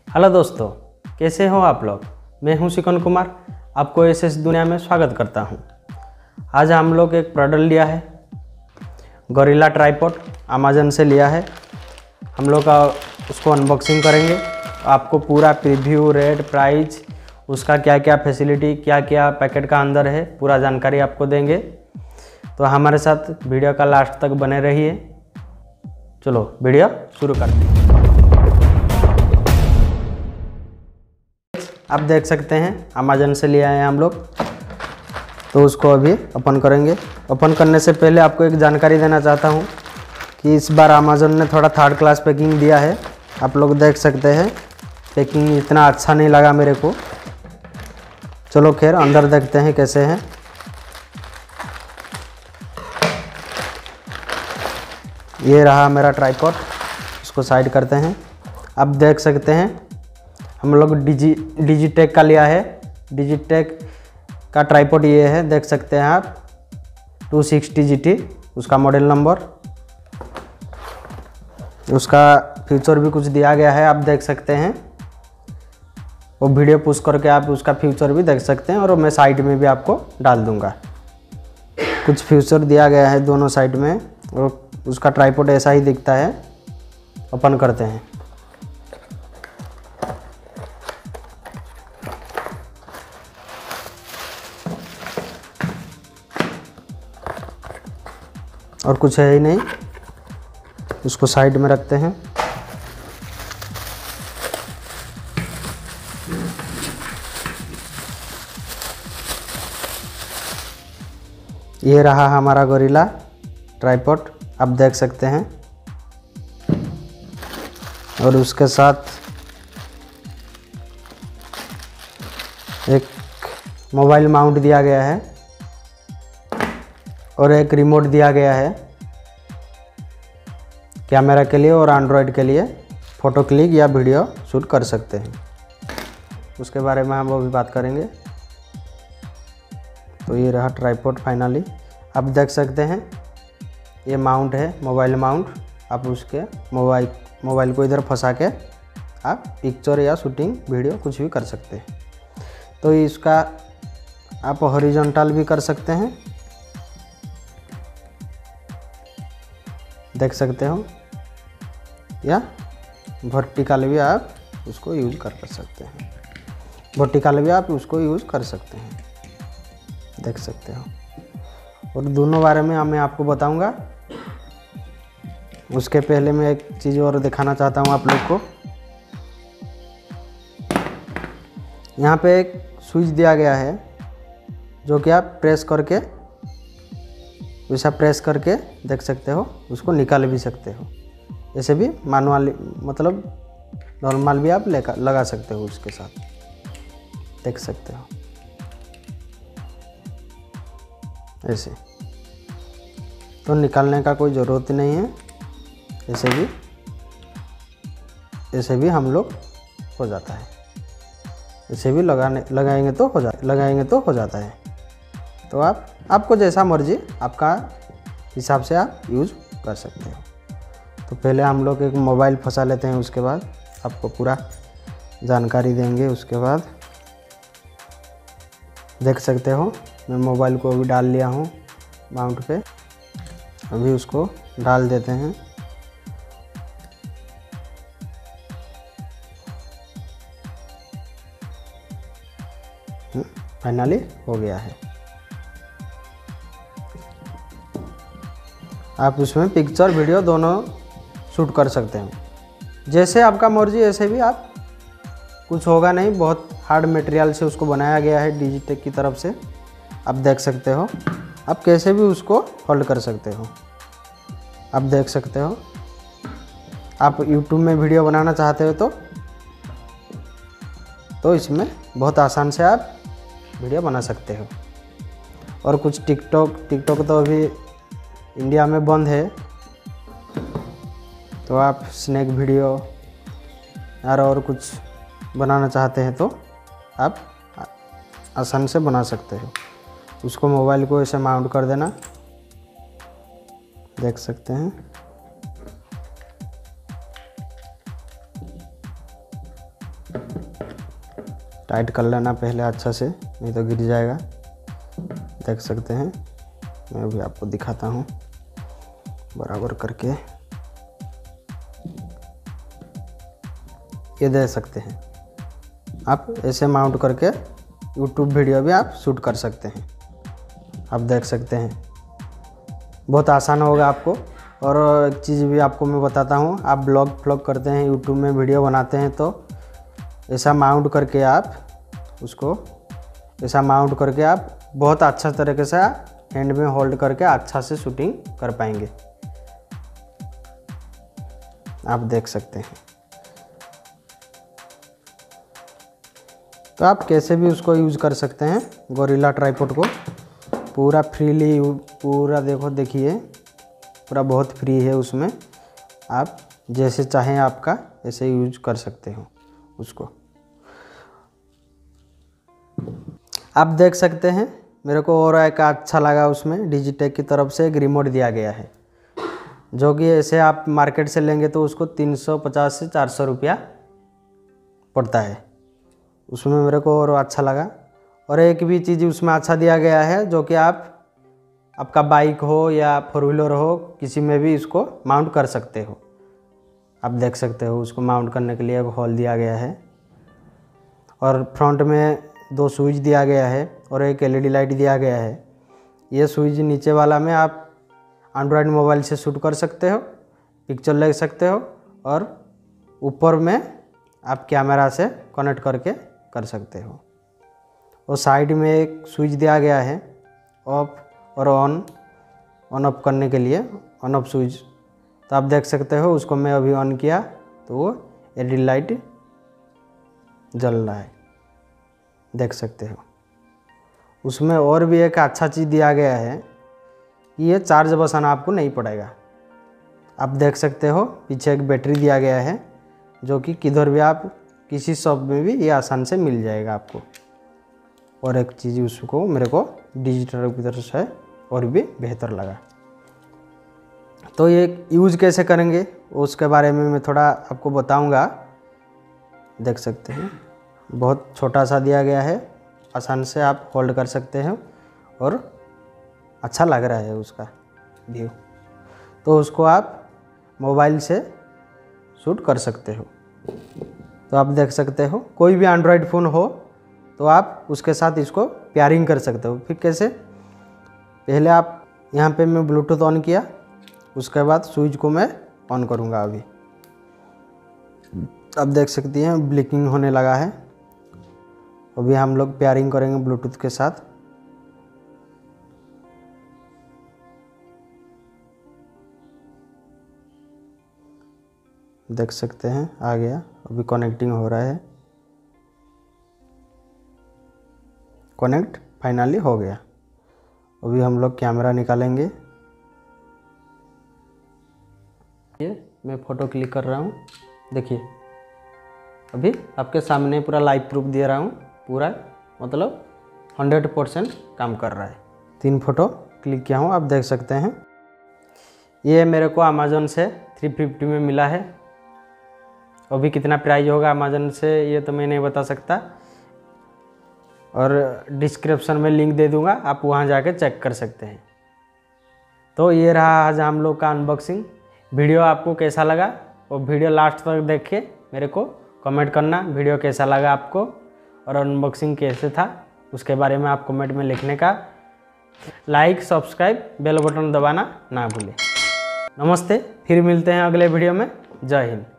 Hello दोस्तों, कैसे हो आप लोग। मैं हूं सिकंद कुमार, आपको एसएस दुनिया में स्वागत करता हूं। आज हम लोग एक प्रोडक्ट लिया है, गोरिल्ला ट्राइपॉड, अमेज़न से लिया है। हम लोग का उसको अनबॉक्सिंग करेंगे, आपको पूरा प्रीव्यू, रेट, प्राइस, उसका क्या क्या फैसिलिटी, क्या क्या पैकेट का अंदर है, पूरा जानकारी आपको देंगे। तो हमारे साथ वीडियो का लास्ट तक बने रहिए। चलो वीडियो शुरू करते हैं। आप देख सकते हैं अमेज़न से ले आए हैं हम लोग, तो उसको अभी ओपन करेंगे। ओपन करने से पहले आपको एक जानकारी देना चाहता हूं कि इस बार अमेज़न ने थोड़ा थर्ड क्लास पैकिंग दिया है। आप लोग देख सकते हैं, पैकिंग इतना अच्छा नहीं लगा मेरे को। चलो खैर अंदर देखते हैं कैसे हैं। ये रहा मेरा ट्राइपॉड, इसको साइड करते हैं। आप देख सकते हैं हम लोग डिजिटेक का लिया है। डिजिटेक का ट्राइपॉड ये है, देख सकते हैं आप, 260 GT उसका मॉडल नंबर। उसका फीचर भी कुछ दिया गया है, आप देख सकते हैं। वो वीडियो पुश करके आप उसका फीचर भी देख सकते हैं, और मैं साइड में भी आपको डाल दूंगा। कुछ फीचर दिया गया है दोनों साइड में, और उसका ट्राइपॉड ऐसा ही दिखता है। ओपन करते हैं। और कुछ है ही नहीं, उसको साइड में रखते हैं। ये रहा हमारा गोरिल्ला ट्राइपॉड, आप देख सकते हैं। और उसके साथ एक मोबाइल माउंट दिया गया है, और एक रिमोट दिया गया है कैमरा के लिए, और एंड्रॉयड के लिए फ़ोटो क्लिक या वीडियो शूट कर सकते हैं। उसके बारे में हम अभी बात करेंगे। तो ये रहा ट्राइपॉड फाइनली, आप देख सकते हैं। ये माउंट है, मोबाइल माउंट। आप उसके मोबाइल को इधर फंसा के आप पिक्चर या शूटिंग वीडियो कुछ भी कर सकते हैं। तो इसका आप हॉरिजॉन्टल भी कर सकते हैं, देख सकते हो, या वर्टिकल भी आप उसको यूज कर सकते हैं। वर्टिकल भी आप उसको यूज कर सकते हैं, देख सकते हो। और दोनों बारे में मैं आपको बताऊंगा। उसके पहले मैं एक चीज़ और दिखाना चाहता हूं आप लोग को। यहाँ पे एक स्विच दिया गया है, जो कि आप प्रेस करके, वैसा प्रेस करके देख सकते हो, उसको निकाल भी सकते हो। ऐसे भी मैनुअली, मतलब नॉर्मल भी आप लगा सकते हो उसके साथ, देख सकते हो ऐसे। तो निकालने का कोई ज़रूरत नहीं है, ऐसे भी हम लोग हो जाता है। ऐसे भी लगाएंगे तो हो जाता है। तो आपको जैसा मर्जी, आपका हिसाब से आप यूज़ कर सकते हो। तो पहले हम लोग एक मोबाइल फंसा लेते हैं, उसके बाद आपको पूरा जानकारी देंगे। उसके बाद देख सकते हो, मैं मोबाइल को अभी डाल लिया हूँ माउंट पे। अभी उसको डाल देते हैं। फाइनली हो गया है। आप उसमें पिक्चर वीडियो दोनों शूट कर सकते हैं, जैसे आपका मर्जी। ऐसे भी आप, कुछ होगा नहीं, बहुत हार्ड मटेरियल से उसको बनाया गया है डिजिटेक की तरफ से। आप देख सकते हो, आप कैसे भी उसको होल्ड कर सकते हो, आप देख सकते हो। आप YouTube में वीडियो बनाना चाहते हो तो इसमें बहुत आसान से आप वीडियो बना सकते हो। और कुछ टिकटॉक तो अभी इंडिया में बंद है, तो आप स्नैक वीडियो और कुछ बनाना चाहते हैं तो आप आसान से बना सकते हो। उसको मोबाइल को ऐसे माउंट कर देना, देख सकते हैं। टाइट कर लेना पहले अच्छा से, नहीं तो गिर जाएगा। देख सकते हैं, मैं अभी आपको दिखाता हूँ बराबर करके। ये दे सकते हैं आप, ऐसे माउंट करके यूट्यूब वीडियो भी आप शूट कर सकते हैं। आप देख सकते हैं, बहुत आसान होगा आपको। और एक चीज़ भी आपको मैं बताता हूँ, आप ब्लॉग करते हैं, यूट्यूब में वीडियो बनाते हैं, तो ऐसा माउंट करके आप उसको ऐसा माउंट करके आप बहुत अच्छा तरीके से हैंड में होल्ड करके अच्छा से शूटिंग कर पाएंगे। आप देख सकते हैं। तो आप कैसे भी उसको यूज़ कर सकते हैं, गोरिल्ला ट्राइपॉड को पूरा फ्रीली, पूरा देखिए पूरा बहुत फ्री है उसमें। आप जैसे चाहें आपका ऐसे यूज कर सकते हो उसको। आप देख सकते हैं, मेरे को और एक अच्छा लगा, उसमें डिजिटेक की तरफ से एक रिमोट दिया गया है, जो कि ऐसे आप मार्केट से लेंगे तो उसको 350 से 400 रुपया पड़ता है। उसमें मेरे को और अच्छा लगा। और एक भी चीज़ उसमें अच्छा दिया गया है, जो कि आपका बाइक हो या 4 व्हीलर हो, किसी में भी इसको माउंट कर सकते हो। आप देख सकते हो, उसको माउंट करने के लिए एक होल दिया गया है और फ्रंट में 2 स्विच दिया गया है और एक LED लाइट दिया गया है। ये स्विच नीचे वाला में आप एंड्रॉयड मोबाइल से शूट कर सकते हो, पिक्चर ले सकते हो, और ऊपर में आप कैमरा से कनेक्ट करके कर सकते हो। और साइड में एक स्विच दिया गया है ऑफ और ऑन ऑफ करने के लिए, ऑन ऑफ स्विच। तो आप देख सकते हो, उसको मैं अभी ऑन किया तो वो LED लाइट जल रहा है, देख सकते हो। उसमें और भी एक अच्छा चीज़ दिया गया है, ये चार्ज बसाना आपको नहीं पड़ेगा। आप देख सकते हो, पीछे एक बैटरी दिया गया है, जो कि किधर भी आप किसी शॉप में भी ये आसान से मिल जाएगा आपको। और एक चीज़ उसको मेरे को डिजिटल की तरफ से और भी बेहतर लगा। तो ये यूज़ कैसे करेंगे उसके बारे में मैं थोड़ा आपको बताऊंगा। देख सकते हैं, बहुत छोटा सा दिया गया है, आसान से आप होल्ड कर सकते हैं और अच्छा लग रहा है उसका व्यू। तो उसको आप मोबाइल से शूट कर सकते हो। तो आप देख सकते हो, कोई भी एंड्रॉयड फ़ोन हो तो आप उसके साथ इसको पेयरिंग कर सकते हो। फिर कैसे, पहले आप यहाँ पे मैं ब्लूटूथ ऑन किया, उसके बाद स्विच को मैं ऑन करूँगा। अभी आप देख सकती हैं ब्लिंकिंग होने लगा है। अभी हम लोग पेयरिंग करेंगे ब्लूटूथ के साथ। देख सकते हैं आ गया, अभी कनेक्टिंग हो रहा है। कनेक्ट फाइनली हो गया। अभी हम लोग कैमरा निकालेंगे। ये मैं फ़ोटो क्लिक कर रहा हूँ, देखिए अभी आपके सामने पूरा लाइव प्रूफ दे रहा हूँ, पूरा मतलब 100% काम कर रहा है। 3 फोटो क्लिक किया हूँ, आप देख सकते हैं। ये मेरे को अमेज़न से 350 में मिला है। अभी कितना प्राइस होगा अमेज़न से ये तो मैं नहीं बता सकता, और डिस्क्रिप्शन में लिंक दे दूंगा, आप वहां जाके चेक कर सकते हैं। तो ये रहा आज हम लोग का अनबॉक्सिंग। वीडियो आपको कैसा लगा वो वीडियो लास्ट तक देख के मेरे को कमेंट करना, वीडियो कैसा लगा आपको और अनबॉक्सिंग कैसे था उसके बारे में आप कमेंट में लिखने का। लाइक, सब्सक्राइब, बेल बटन दबाना ना भूलें। नमस्ते, फिर मिलते हैं अगले वीडियो में। जय हिंद।